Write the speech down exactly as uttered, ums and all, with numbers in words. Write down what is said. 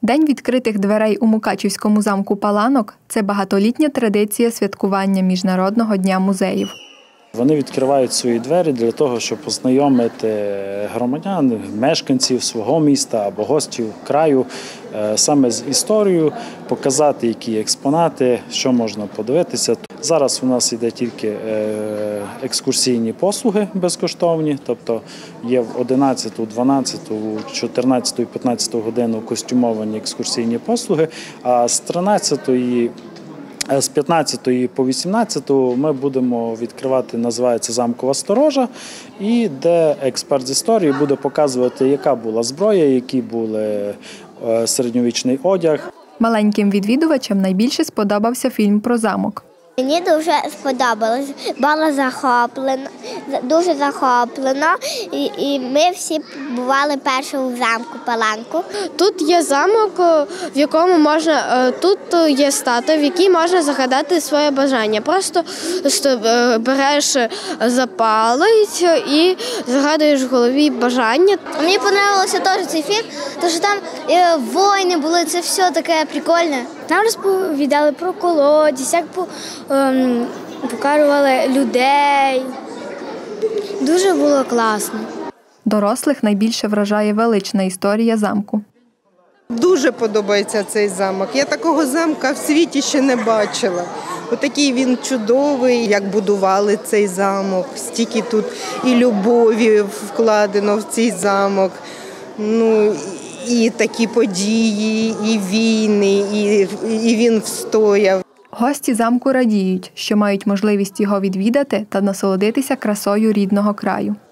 День відкритих дверей у Мукачівському замку Паланок – це багатолітня традиція святкування Міжнародного дня музеїв. Вони відкривають свої двері для того, щоб познайомити громадян, мешканців свого міста або гостів краю саме з історією, показати, які експонати, що можна подивитися. Зараз у нас йде тільки екскурсійні послуги безкоштовні, тобто є в одинадцяту, дванадцяту, чотирнадцяту і п'ятнадцяту годину костюмовані екскурсійні послуги, а з тринадцятої З п'ятнадцятої по вісімнадцяту ми будемо відкривати, називається «Замкова сторожа», і де експерт з історії буде показувати, яка була зброя, які були середньовічний одяг. Маленьким відвідувачам найбільше сподобався фільм про замок. Мені дуже сподобалось, була захоплена, дуже захоплена, і, і ми всі бували перші у замку Паланку. Тут є замок, в якому можна, тут є статуя, в якій можна загадати своє бажання. Просто береш запалець і загадуєш в голові бажання. Мені подобався теж цей фільм, тому що там воїни були, це все таке прикольне. Нам розповідали про колодязь, як ем, показували людей. Дуже було класно. Дорослих найбільше вражає велична історія замку. Дуже подобається цей замок. Я такого замка в світі ще не бачила. Отакий він чудовий, як будували цей замок. Стільки тут і любові вкладено в цей замок. Ну, і такі події, і війни, і, і він встояв. Гості замку радіють, що мають можливість його відвідати та насолодитися красою рідного краю.